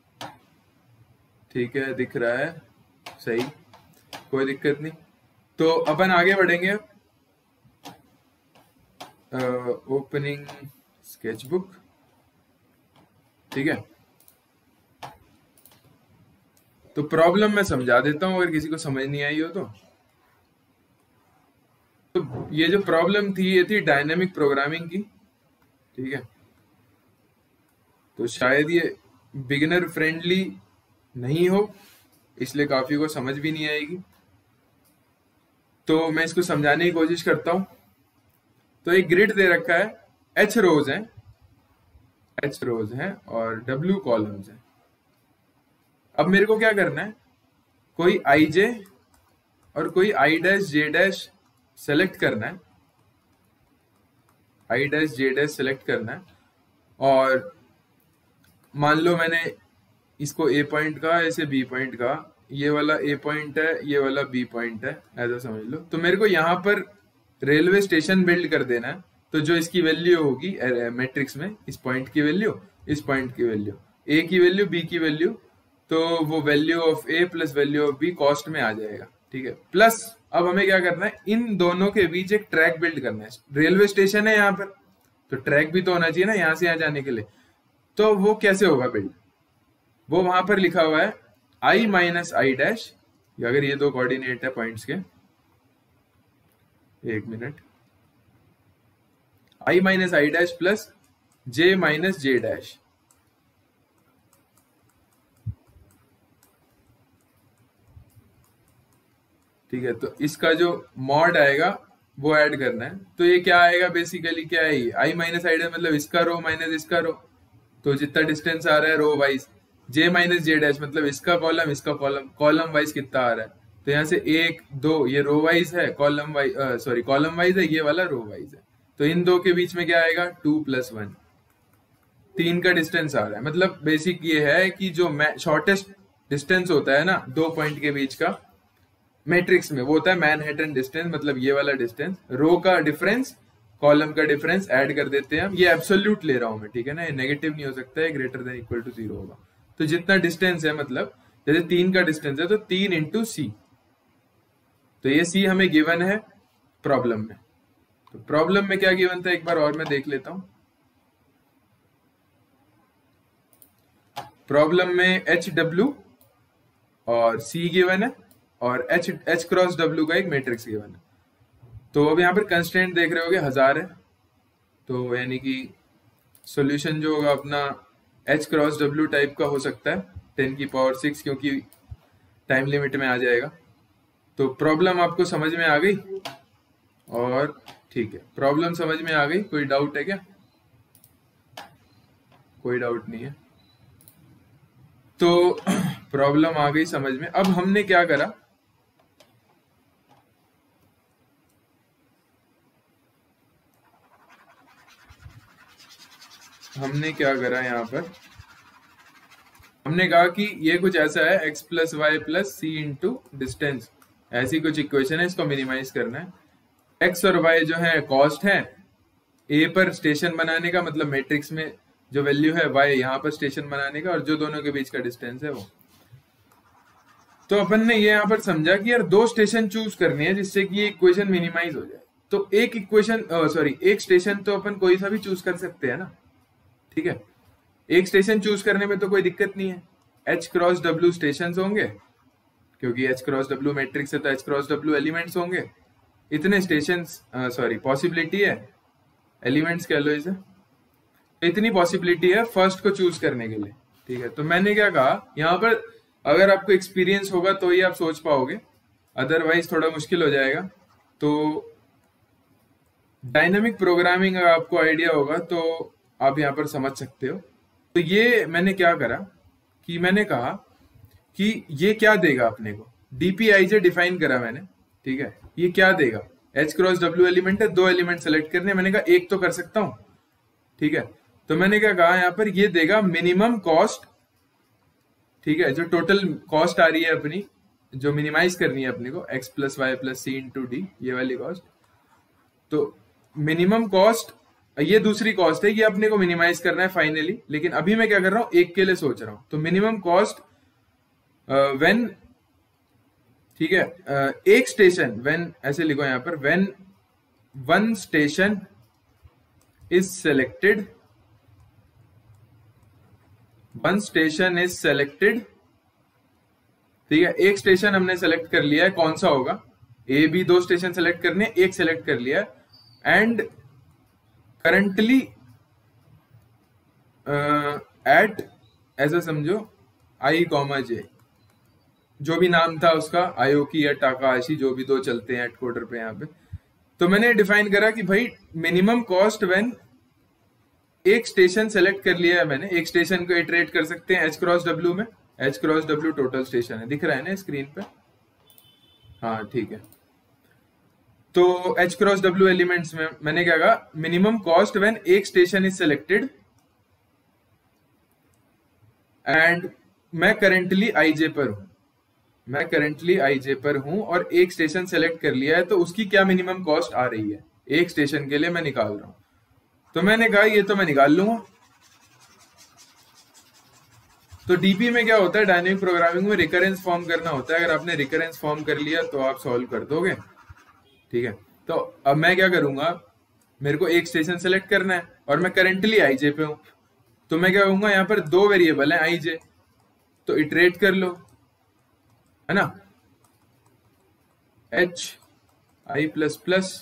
ठीक है, दिख रहा है सही, कोई दिक्कत नहीं। तो अपन आगे बढ़ेंगे, ओपनिंग स्केचबुक, ठीक है। तो प्रॉब्लम मैं समझा देता हूं अगर किसी को समझ नहीं आई हो तो। तो ये जो प्रॉब्लम थी, ये थी डायनेमिक प्रोग्रामिंग की, ठीक है। तो शायद ये बिगिनर फ्रेंडली नहीं हो, इसलिए काफी को समझ भी नहीं आएगी। तो मैं इसको समझाने की कोशिश करता हूं। तो एक ग्रिड दे रखा है, एच रोज है, एच रोज है और डब्ल्यू कॉलम्स है। अब मेरे को क्या करना है, कोई आई जे और कोई I dash J dash select करना है, I dash J dash select करना है। और मान लो मैंने इसको ए पॉइंट कहा, ऐसे बी पॉइंट कहा, ये वाला ए पॉइंट है, ये वाला बी पॉइंट है, ऐसा समझ लो। तो मेरे को यहाँ पर रेलवे स्टेशन बिल्ड कर देना है। तो जो इसकी वैल्यू होगी मैट्रिक्स में, इस पॉइंट की वैल्यू, इस पॉइंट की वैल्यू, ए की वैल्यू, बी की वैल्यू, तो वो value of A plus value of B cost में आ जाएगा, ठीक है। प्लस अब हमें क्या करना है, इन दोनों के बीच एक ट्रैक बिल्ड करना है। रेलवे स्टेशन है यहाँ पर, तो ट्रैक भी तो होना चाहिए ना यहाँ से यहाँ जाने के लिए। तो वो कैसे होगा बिल्ड, वो वहां पर लिखा हुआ है आई माइनस आई डैश, अगर ये दो कोऑर्डिनेट है पॉइंट्स के, एक minute, I minus I dash plus J minus J dash, ठीक है। तो इसका जो मॉड आएगा वो ऐड करना है। तो ये क्या आएगा, बेसिकली क्या है, आई माइनस आई डैश मतलब इसका रो माइनस इसका रो, तो जितना डिस्टेंस आ रहा है row wise, J minus J dash मतलब इसका कॉलम इसका कॉलम, कॉलम वाइज कितना आ रहा है। तो यहाँ से एक दो, ये रो वाइज है, column wise sorry column wise है, ये वाला रो वाइज है। तो इन दो के बीच में क्या आएगा, टू प्लस वन, तीन का डिस्टेंस आ रहा है। मतलब बेसिक ये है कि जो शॉर्टेस्ट डिस्टेंस होता है ना दो पॉइंट के बीच का मैट्रिक्स में, वो होता है मैनहट्टन डिस्टेंस, मतलब ये वाला डिस्टेंस, रो का डिफरेंस, कॉलम का डिफरेंस ऐड कर देते हैं हम। ये एब्सोल्यूट ले रहा हूं मैं, ठीक है ना, ये नेगेटिव नहीं हो सकता है, greater than equal to zero होगा। तो जितना डिस्टेंस है, मतलब जैसे तीन का डिस्टेंस है तो तीन इंटू सी, तो ये सी हमें गिवन है प्रॉब्लम में। तो प्रॉब्लम में क्या गिवन था एक बार और मैं देख लेता हूं। प्रॉब्लम में एच डब्ल्यू और सी गिवन है और एच एच क्रॉस डब्ल्यू का एक मैट्रिक्स गिवन है। तो अब यहाँ पर कंस्टेंट देख रहे होगे हजार है, तो यानी कि सॉल्यूशन जो होगा अपना एच क्रॉस डब्ल्यू टाइप का हो सकता है, टेन की पावर सिक्स, क्योंकि टाइम लिमिट में आ जाएगा। तो प्रॉब्लम आपको समझ में आ गई? और ठीक है, प्रॉब्लम समझ में आ गई, कोई डाउट है क्या? कोई डाउट नहीं है। तो प्रॉब्लम आ गई समझ में। अब हमने क्या करा, हमने क्या करा यहाँ पर, हमने कहा कि ये कुछ ऐसा है, x plus Y plus C into distance, ऐसी कुछ इक्वेशन है, इसको मिनिमाइज करना है। x और y जो है कॉस्ट है, a पर स्टेशन बनाने का, मतलब मैट्रिक्स में जो वैल्यू है y यहाँ पर स्टेशन बनाने का, और जो दोनों के बीच का डिस्टेंस है वो। तो अपन ने ये यहाँ पर समझा कि यार दो स्टेशन चूज करनी है जिससे कि ये इक्वेशन मिनिमाइज हो जाए। तो एक इक्वेशन सॉरी एक स्टेशन तो अपन कोई सा भी चूज कर सकते हैं ना, ठीक है। एक स्टेशन चूज करने में तो कोई दिक्कत नहीं है, एच क्रॉस डब्ल्यू स्टेशन होंगे, क्योंकि एच क्रॉस डब्ल्यू मैट्रिक्स है तो एच क्रॉस डब्ल्यू एलिमेंट्स होंगे। इतने स्टेशन सॉरी पॉसिबिलिटी है, एलिमेंट्स कह लो इसे, इतनी पॉसिबिलिटी है फर्स्ट को चूज करने के लिए, ठीक है। तो मैंने क्या कहा, यहाँ पर अगर आपको एक्सपीरियंस होगा तो ये आप सोच पाओगे, अदरवाइज थोड़ा मुश्किल हो जाएगा। तो डायनामिक प्रोग्रामिंग अगर आपको आइडिया होगा तो आप यहाँ पर समझ सकते हो। तो ये मैंने क्या करा कि मैंने कहा कि ये क्या देगा अपने को, डीपीआईजे डिफाइन करा मैंने, ठीक है। ये क्या देगा, एच क्रॉस डब्ल्यू एलिमेंट है, दो एलिमेंट सेलेक्ट करने, मैंने कहा एक तो कर सकता हूं, ठीक है। तो मैंने क्या कहा यहाँ पर, ये देगा मिनिमम कॉस्ट, ठीक है, जो टोटल कॉस्ट आ रही है अपनी, जो मिनिमाइज करनी है अपने को, X plus Y plus C into D, ये वाली कॉस्ट। तो मिनिमम कॉस्ट, ये दूसरी कॉस्ट है, ये अपने को मिनिमाइज करना है फाइनली, लेकिन अभी मैं क्या कर रहा हूं, एक के लिए सोच रहा हूं। तो मिनिमम कॉस्ट व्हेन, ठीक है, uh, एक स्टेशन, व्हेन ऐसे लिखो यहां पर, when one station is selected, one station is selected, ठीक है। एक स्टेशन हमने सेलेक्ट कर लिया है, कौन सा होगा, ए बी दो स्टेशन सेलेक्ट करने, एक सेलेक्ट कर लिया, एंड करंटली एट ऐसा समझो आई कॉमा जे, जो भी नाम था उसका, आयोकी या टाकाहाशी, जो भी दो चलते हैं एट कोडर पे यहाँ पे। तो मैंने डिफाइन करा कि भाई मिनिमम कॉस्ट व्हेन, एक स्टेशन सेलेक्ट कर लिया है मैंने, एक स्टेशन को इटरेट कर सकते हैं एच क्रॉस डब्ल्यू में, H cross W total station है, दिख रहा है ना स्क्रीन पे, हाँ ठीक है। तो एच क्रॉस डब्ल्यू एलिमेंट्स में मैंने क्या कहा, मिनिमम कॉस्ट व्हेन एक स्टेशन इज सेलेक्टेड एंड मैं करंटली आईजे पर हूं, मैं करंटली आईजे पर हूं और एक स्टेशन सेलेक्ट कर लिया है, तो उसकी क्या मिनिमम कॉस्ट आ रही है एक स्टेशन के लिए मैं निकाल रहा हूं। तो मैंने कहा ये तो मैं निकाल लूंगा। तो डीपी में क्या होता है, डायनेमिक प्रोग्रामिंग में रिकरेंस फॉर्म करना होता है। अगर आपने रिकरेंस फॉर्म कर लिया तो आप सॉल्व कर दोगे, ठीक है। तो अब मैं क्या करूंगा, मेरे को एक स्टेशन सेलेक्ट करना है और मैं करंटली आईजे पे हूं, तो मैं क्या कहूंगा, यहाँ पर दो वेरिएबल है आईजे, तो इटरेट कर लो, है ना, H I plus plus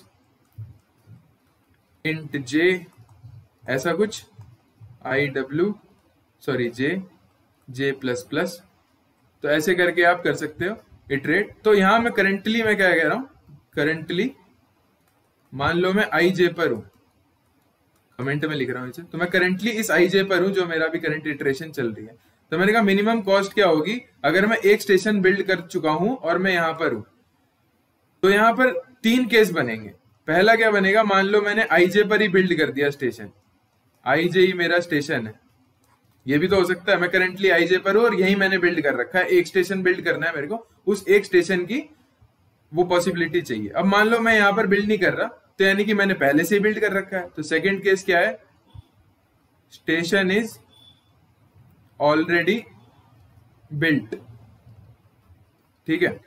int J, ऐसा कुछ, I W sorry J J plus plus, तो ऐसे करके आप कर सकते हो इटरेट। तो यहां मैं करंटली मैं क्या कह रहा हूं, करंटली मान लो मैं आई जे पर हूं, कमेंट में लिख रहा हूं इसे, तो मैं करंटली इस आई जे पर हूं जो मेरा भी करंट इटरेशन चल रही है। तो मैंने कहा मिनिमम कॉस्ट क्या होगी अगर मैं एक स्टेशन बिल्ड कर चुका हूं और मैं यहां पर हूं। तो यहां पर तीन केस बनेंगे। पहला क्या बनेगा, मान लो मैंने आईजे पर ही बिल्ड कर दिया स्टेशन, आईजे ही मेरा स्टेशन है, ये भी तो हो सकता है मैं करंटली आईजे पर हूं और यही मैंने बिल्ड कर रखा है, एक स्टेशन बिल्ड करना है मेरे को, उस एक स्टेशन की वो पॉसिबिलिटी चाहिए। अब मान लो मैं यहां पर बिल्ड नहीं कर रहा, तो यानी कि मैंने पहले से ही बिल्ड कर रखा है। तो सेकंड केस क्या है, स्टेशन इज ऑलरेडी बिल्ट। ठीक है,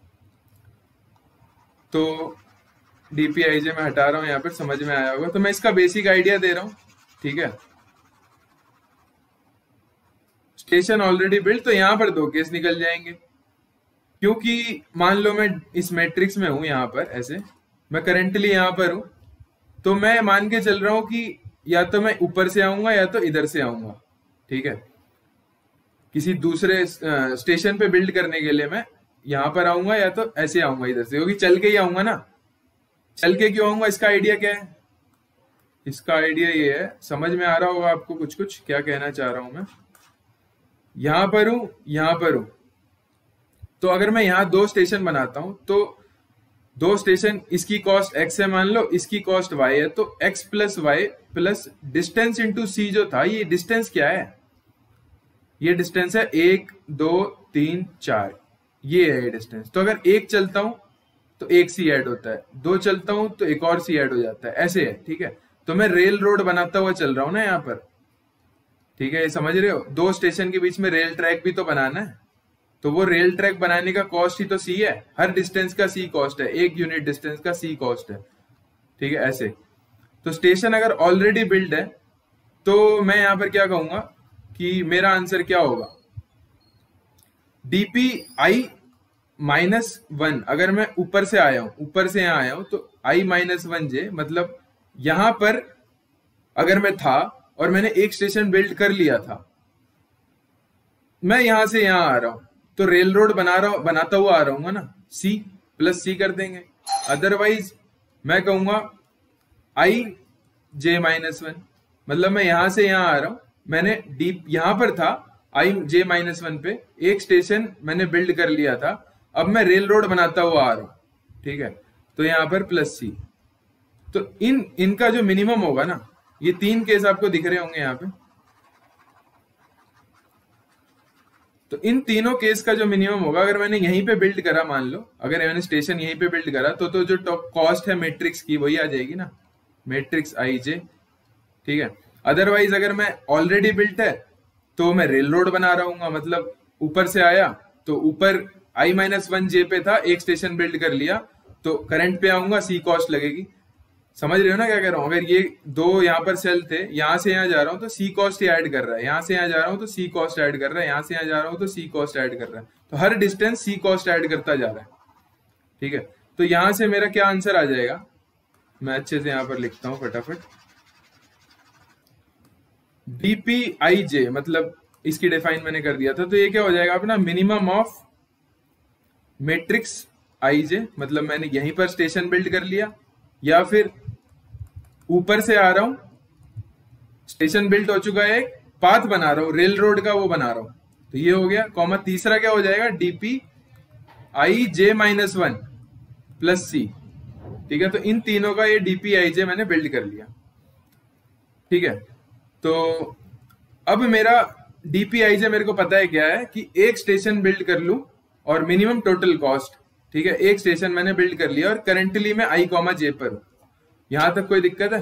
तो डीपीआईजे में हटा रहा हूं, यहां पर समझ में आया होगा। तो मैं इसका बेसिक आइडिया दे रहा हूं। ठीक है, स्टेशन ऑलरेडी बिल्ट, तो यहां पर दो केस निकल जाएंगे, क्योंकि मान लो मैं इस मैट्रिक्स में हूं, यहां पर ऐसे मैं करंटली यहां पर हूं, तो मैं मान के चल रहा हूं कि या तो मैं ऊपर से आऊंगा या तो इधर से आऊंगा। ठीक है, किसी दूसरे स्टेशन पे बिल्ड करने के लिए मैं यहां पर आऊंगा या तो ऐसे आऊंगा इधर से, क्योंकि चल के ही आऊंगा ना। चल के क्यों आऊंगा, इसका आइडिया क्या है? इसका आइडिया ये है, समझ में आ रहा होगा आपको कुछ कुछ क्या कहना चाह रहा हूं मैं। यहां पर हूं, यहां पर हूं, तो अगर मैं यहां दो स्टेशन बनाता हूं तो दो स्टेशन, इसकी कॉस्ट एक्स है मान लो, इसकी कॉस्ट वाई है, तो X plus Y plus distance into C जो था, ये डिस्टेंस क्या है? ये डिस्टेंस है एक दो तीन चार, ये है ये डिस्टेंस। तो अगर एक चलता हूं तो एक सी ऐड होता है, दो चलता हूं तो एक और सी ऐड हो जाता है, ऐसे है। ठीक है, तो मैं रेल रोड बनाता हुआ चल रहा हूं ना यहाँ पर। ठीक है, ये समझ रहे हो, दो स्टेशन के बीच में रेल ट्रैक भी तो बनाना है, तो वो रेल ट्रैक बनाने का कॉस्ट ही तो सी है। हर डिस्टेंस का सी कॉस्ट है, एक यूनिट डिस्टेंस का सी कॉस्ट है। ठीक है, ऐसे। तो स्टेशन अगर ऑलरेडी बिल्ड है तो मैं यहां पर क्या कहूंगा कि मेरा आंसर क्या होगा, डीपी आई माइनस वन। अगर मैं ऊपर से आया हूं, ऊपर से यहां आया हूं, तो आई माइनस वन जे, मतलब यहां पर अगर मैं था और मैंने एक स्टेशन बिल्ड कर लिया था, मैं यहां से यहां आ रहा हूं, तो रेल रोड बना रहा बनाता हुआ आ रहा हूँ ना, सी प्लस सी कर देंगे। अदरवाइज मैं कहूंगा आई जे माइनस वन, मतलब मैं यहां से यहां आ रहा हूं, मैंने डीप यहां पर था आई जे माइनस वन पे, एक स्टेशन मैंने बिल्ड कर लिया था, अब मैं रेल रोड बनाता हुआ आ रहा हूं। ठीक है, तो यहां पर प्लस सी। तो इन इनका जो मिनिमम होगा ना, ये तीन केस आपको दिख रहे होंगे यहां पे, तो इन तीनों केस का जो मिनिमम होगा, अगर मैंने यहीं पे बिल्ड करा, मान लो अगर मैंने स्टेशन यहीं पे बिल्ड करा, तो तो जो कॉस्ट है मैट्रिक्स की वही आ जाएगी ना, मैट्रिक्स आई जे। ठीक है, अदरवाइज अगर मैं ऑलरेडी बिल्ट है तो मैं रेल रोड बना रहा हूँ, मतलब ऊपर से आया तो ऊपर आई माइनस वन जे पे था, एक स्टेशन बिल्ड कर लिया, तो करंट पे आऊंगा, सी कॉस्ट लगेगी। समझ रहे हो ना क्या कह रहा हूं? अगर ये दो यहाँ पर सेल थे, यहां से यहां जा रहा हूं तो सी कॉस्ट ऐड कर रहा है, यहां से यहां जा रहा हूं तो सी कॉस्ट ऐड कर रहा है, यहां से यहां जा रहा हूं तो सी कॉस्ट ऐड कर रहा है, तो हर डिस्टेंस सी कॉस्ट ऐड करता जा रहा है। ठीक है, तो यहां से मेरा क्या आंसर आ जाएगा, मैं अच्छे से यहां पर लिखता हूं फटाफट। डीपीआईजे मतलब इसकी डिफाइन मैंने कर दिया था, तो ये क्या हो जाएगा अपना, मिनिमम ऑफ मैट्रिक्स आईजे, मतलब मैंने यहीं पर स्टेशन बिल्ड कर लिया, या फिर ऊपर से आ रहा हूं, स्टेशन बिल्ड हो चुका है, एक पाथ बना रहा हूं रेल रोड का, वो बना रहा हूं, तो ये हो गया। कॉमा तीसरा क्या हो जाएगा, DP I J minus one plus C. ठीक है, तो इन तीनों का ये डीपी आई जे मैंने बिल्ड कर लिया। ठीक है, तो अब मेरा डीपी आई जे मेरे को पता है क्या है, कि एक स्टेशन बिल्ड कर लूं और मिनिमम टोटल कॉस्ट। ठीक है, एक स्टेशन मैंने बिल्ड कर लिया और करंटली मैं आई कॉमा जे पर हूं। यहां तक कोई दिक्कत है?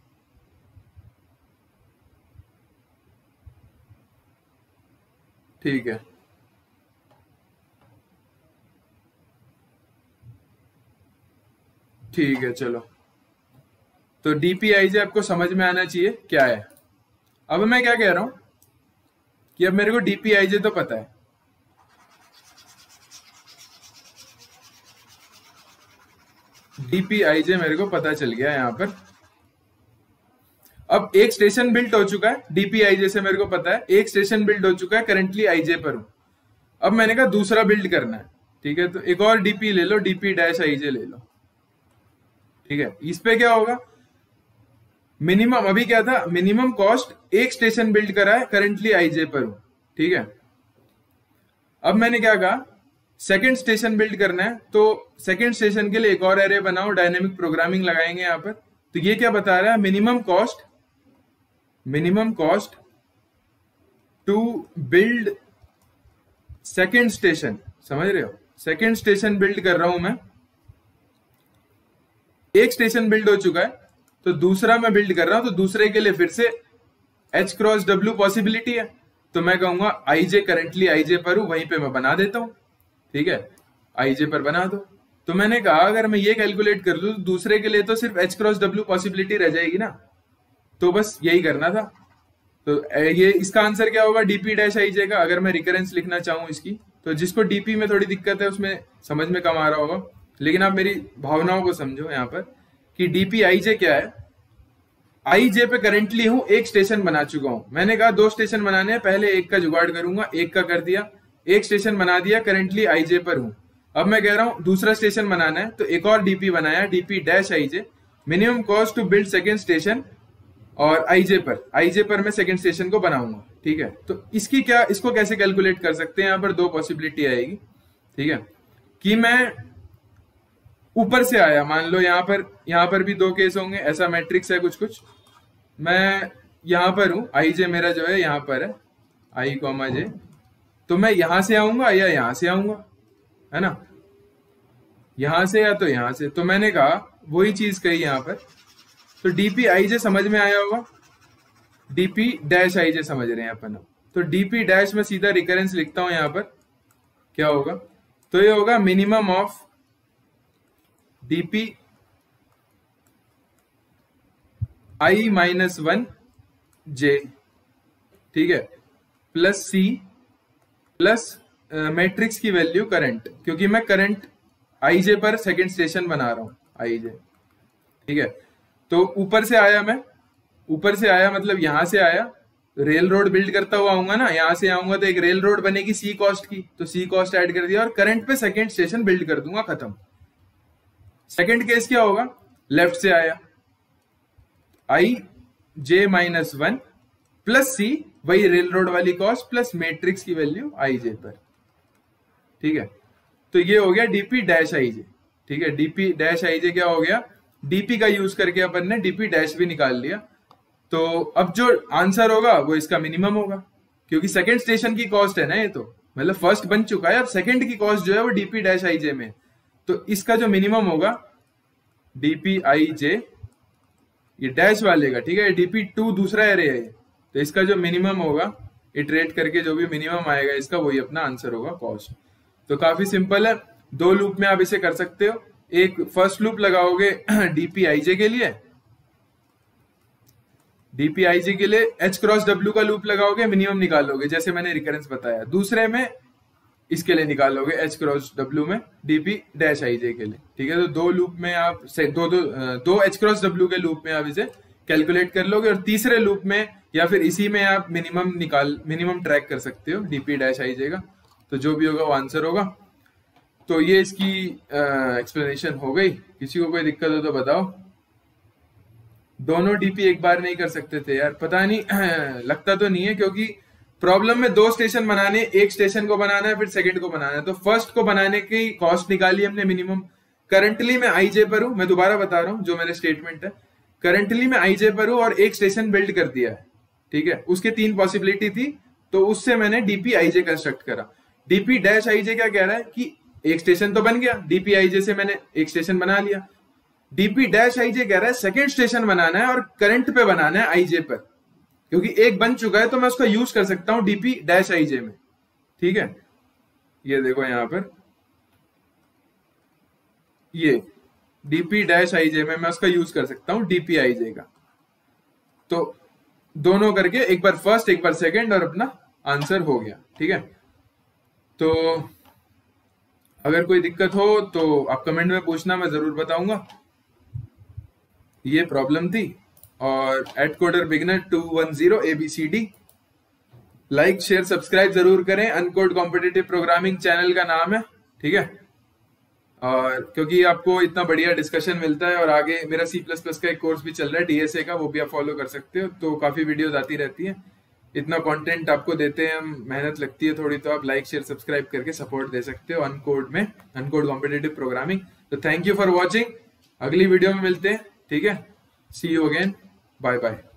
ठीक है, ठीक है, चलो। तो डीपीआईजे आपको समझ में आना चाहिए क्या है। अब मैं क्या कह रहा हूं कि अब मेरे को डीपीआईजे तो पता है, डीपीआईजे मेरे को पता चल गया यहां पर। अब एक स्टेशन बिल्ड हो चुका है, डीपीआईजे से मेरे को पता है एक स्टेशन बिल्ड हो चुका है, करंटली आईजे पर हूं। अब मैंने कहा दूसरा बिल्ड करना है। ठीक है, तो एक और डीपी ले लो, डीपी डैश आईजे ले लो। ठीक है, इस पे क्या होगा, मिनिमम अभी क्या था, मिनिमम कॉस्ट एक स्टेशन बिल्ड करा है, करंटली आईजे पर हूं। ठीक है, अब मैंने क्या कहा, सेकंड स्टेशन बिल्ड करना है, तो सेकंड स्टेशन के लिए एक और एरे बनाओ, डायनेमिक प्रोग्रामिंग लगाएंगे यहां पर। तो ये क्या बता रहा है, minimum cost, minimum cost to build second station. समझ रहे हो, सेकंड स्टेशन बिल्ड कर रहा हूं मैं, एक स्टेशन बिल्ड हो चुका है, तो दूसरा मैं बिल्ड कर रहा हूं, तो दूसरे के लिए फिर से एच क्रॉस डब्ल्यू पॉसिबिलिटी है, तो मैं कहूंगा आई जे करंटली आई जे पर हूं, वहीं पे मैं बना देता हूं, ठीक है, आई जे पर बना दो। तो मैंने कहा अगर मैं ये कैलकुलेट कर लूं तो दूसरे के लिए तो सिर्फ एच क्रॉस डब्ल्यू पॉसिबिलिटी रह जाएगी ना, तो बस यही करना था। तो ये इसका आंसर क्या होगा, डीपी डैश आई जे का। अगर मैं रिकरेंस लिखना चाहूं इसकी, तो जिसको डीपी में थोड़ी दिक्कत है उसमें समझ में कम आ रहा होगा, लेकिन आप मेरी भावनाओं को समझो यहाँ पर कि डीपी आई जे क्या है। आई जे पे करंटली हूं, एक स्टेशन बना चुका हूं। मैंने कहा दो स्टेशन बनाने हैं, पहले एक का जुगाड़ करूंगा, एक का कर दिया, एक स्टेशन बना दिया, करंटली आई जे पर हूं। अब मैं कह रहा हूं दूसरा स्टेशन बनाना है, तो एक और डीपी बनाया, DP dash I J, minimum cost to build second station, और आईजे पर आईजे पर मैं सेकंड स्टेशन को बनाऊंगा, ठीक है। तो इसकी क्या, इसको कैसे कैलकुलेट कर सकते हैं, यहाँ पर दो पॉसिबिलिटी आएगी, ठीक है, कि मैं ऊपर से आया, मान लो यहाँ पर यहाँ पर भी दो केस होंगे, ऐसा मैट्रिक्स है कुछ कुछ। मैं यहाँ पर हूं, आई जे मेरा जो है यहाँ पर है, आई कॉमा जे, तो मैं यहां से आऊंगा या यहां से आऊंगा, है ना, यहां से या तो यहां से। तो मैंने कहा वही चीज कही यहाँ पर, तो डीपी आई जे समझ में आया होगा, डीपी डैश आई जे समझ रहे हैं अपन। तो डीपी डैश में सीधा रिकरेंस लिखता हूं यहाँ पर, क्या होगा, तो ये होगा minimum of DP I minus one J, ठीक है, प्लस सी प्लस मैट्रिक्स की वैल्यू करंट, क्योंकि मैं करंट आई जे पर सेकेंड स्टेशन बना रहा हूं, आई जे, ठीक है। तो ऊपर से आया मैं, ऊपर से आया मतलब यहां से आया, रेल रोड बिल्ड करता हुआ आऊंगा ना, यहां से आऊंगा तो एक रेल रोड बनेगी सी कॉस्ट की, तो सी कॉस्ट ऐड कर दिया और करंट पे सेकंड स्टेशन बिल्ड कर दूंगा, खत्म। सेकंड केस क्या होगा, लेफ्ट से आया, I J minus one plus C, वही रेल रोड वाली कॉस्ट प्लस मैट्रिक्स की वैल्यू आई जे पर, ठीक है। तो ये हो गया डीपी डैश आई जे, ठीक है। डीपी डैश आई जे क्या हो गया, डीपी का यूज करके अपन ने डीपी डैश भी निकाल लिया। तो अब जो आंसर होगा वो इसका मिनिमम होगा, क्योंकि सेकंड स्टेशन की कॉस्ट है ना ये, तो मतलब फर्स्ट बन चुका है, अब सेकंड की कॉस्ट जो है वो डीपी डैश आई जे में, तो इसका जो मिनिमम होगा डीपी आई जे, ये डैश वाले का, ठीक है, डीपी टू दूसरा एरे है, तो इसका जो मिनिमम होगा इटरेट करके जो भी मिनिमम आएगा इसका, वही अपना आंसर होगा कॉस्ट। तो काफी सिंपल है, दो लूप में आप इसे कर सकते हो। एक फर्स्ट लूप लगाओगे डीपी आई जे के लिए, डीपी आई जे के लिए एच क्रॉस डब्ल्यू का लूप लगाओगे, मिनिमम निकालोगे जैसे मैंने रिकरेंस बताया। दूसरे में इसके लिए निकालोगे एच क्रॉस डब्ल्यू में डीपी डैश आई जे के लिए, ठीक है। तो दो लूप में आप दो दो दो एच क्रॉस डब्ल्यू के लूप में आप इसे कैलकुलेट कर लोगे, और तीसरे लूप में या फिर इसी में आप मिनिमम निकाल मिनिमम ट्रैक कर सकते हो डीपी डैश आई जे का, तो जो भी होगा वो आंसर होगा। तो ये इसकी एक्सप्लेनेशन हो गई। किसी को कोई दिक्कत हो तो बताओ। दोनों डीपी एक बार नहीं कर सकते थे यार, पता नहीं लगता तो नहीं है, क्योंकि प्रॉब्लम में दो स्टेशन बनाने, एक स्टेशन को बनाना है फिर सेकंड को बनाना है। तो फर्स्ट को बनाने की कॉस्ट निकाली हमने मिनिमम। करंटली मैं आईजे पर हूं, मैं दोबारा बता रहा हूं जो मेरे स्टेटमेंट है, करंटली मैं आईजे पर हूं और एक स्टेशन बिल्ड कर दिया है, ठीक है। उसके तीन पॉसिबिलिटी थी, तो उससे मैंने डीपी आईजे कंस्ट्रक्ट करा। डीपी डैश आईजे क्या कह रहा है कि एक स्टेशन तो बन गया, डीपी आईजे से मैंने एक स्टेशन बना लिया। डीपी डैश आईजे कह रहा है सेकंड स्टेशन बनाना है और करंट पे बनाना है आईजे पर, क्योंकि एक बन चुका है तो मैं उसका यूज कर सकता हूं डीपी डैश आईजे में, ठीक है। ये देखो यहां पर ये डीपी डैश आईजे में मैं उसका यूज कर सकता हूं डीपी आईजे का। तो दोनों करके एक बार फर्स्ट एक बार सेकंड और अपना आंसर हो गया, ठीक है। तो अगर कोई दिक्कत हो तो आप कमेंट में पूछना, मैं जरूर बताऊंगा। ये प्रॉब्लम थी। और AtCoder beginner two one zero A B C D, like share subscribe जरूर करें। अनकोड कॉम्पिटिटिव प्रोग्रामिंग चैनल का नाम है, ठीक है। और क्योंकि आपको इतना बढ़िया डिस्कशन मिलता है, और आगे मेरा सी प्लस प्लस का एक कोर्स भी चल रहा है डीएसए का, वो भी आप फॉलो कर सकते हो। तो काफी वीडियोस आती रहती हैं, इतना कंटेंट आपको देते हैं हम, मेहनत लगती है थोड़ी, तो आप लाइक शेयर सब्सक्राइब करके सपोर्ट दे सकते हो अनकोड में, अनकोड कॉम्पिटिटिव प्रोग्रामिंग। तो थैंक यू फॉर वॉचिंग, अगली वीडियो में मिलते हैं, ठीक है। See you again, bye bye.